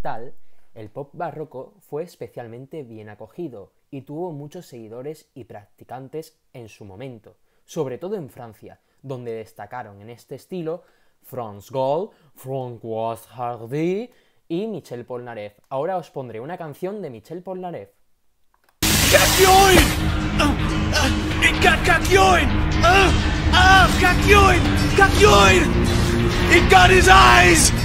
occidental, el pop barroco fue especialmente bien acogido y tuvo muchos seguidores y practicantes en su momento, sobre todo en Francia, donde destacaron en este estilo Franz Gall, François Hardy y Michel Polnareff. Ahora os pondré una canción de Michel Polnareff. He got his eyes!